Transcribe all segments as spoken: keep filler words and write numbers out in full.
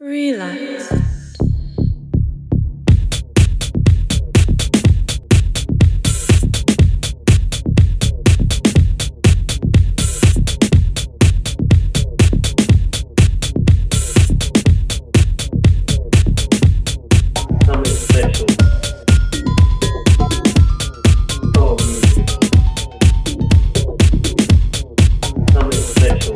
Relax. Something special. Oh, music. Something special.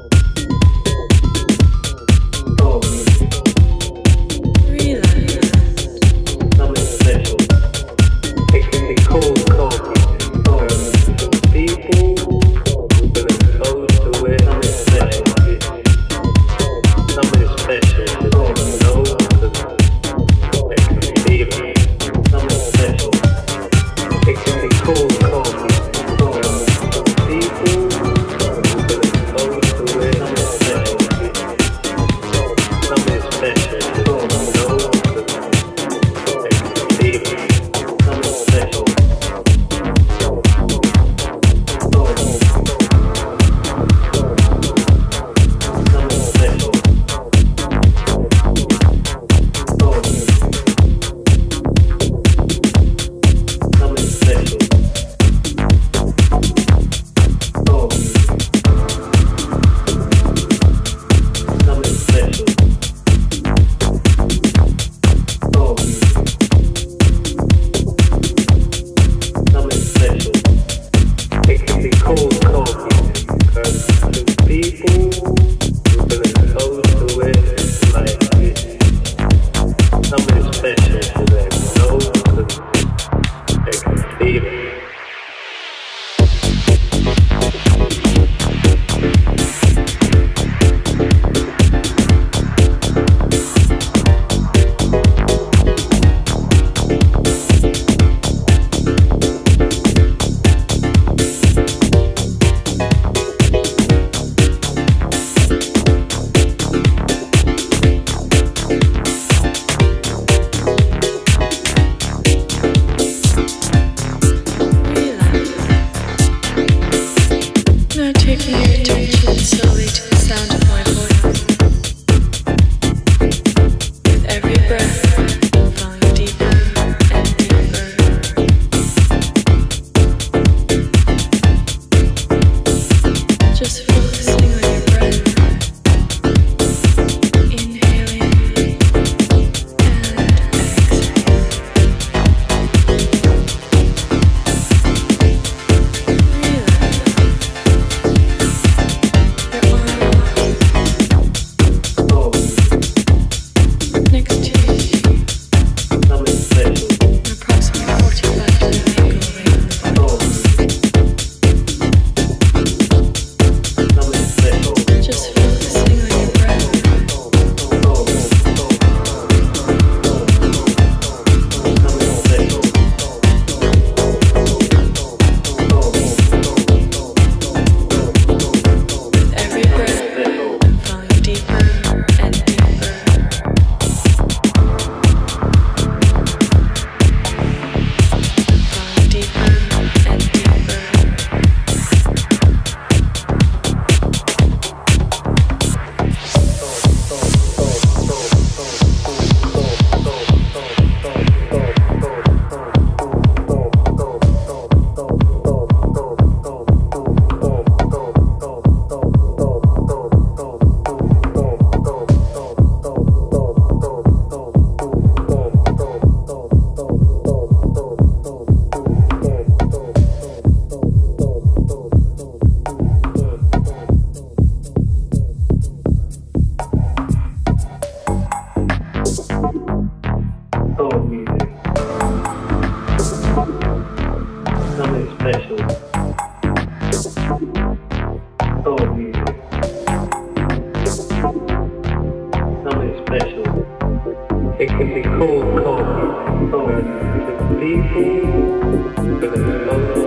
Oh, music. Relax. Something special. It can be cold, cold music. Oh, to people who've been exposed to it. Something special. Something special that they can know, that they can feel it. Something special. It can be cold, cold music. Oh, to people who've been exposed to it. Something special. Something special that they know, that they can feel it. Something special. Oh, something special. Oh, something special. Oh, something special. Oh, something special. It can be cold, cold music, because to people who've been exposed to it like this, something special to them, know, because they can feel it. Now taking your attention slowly to the sound of my voice. With every breath, falling deeper and deeper. Just focusing on your breath. Inhaling and exhaling. Oh, Next to you, something special. an approximately forty-five degree angle rings. Oh, something special. Just focusing on your breath. Oh, something special. With every breath, I'm falling deeper and deeper. Falling deeper and deeper. Oh, music. Something special. Oh, music. Something special. It can be cold, cold music. Oh, to people who've been exposed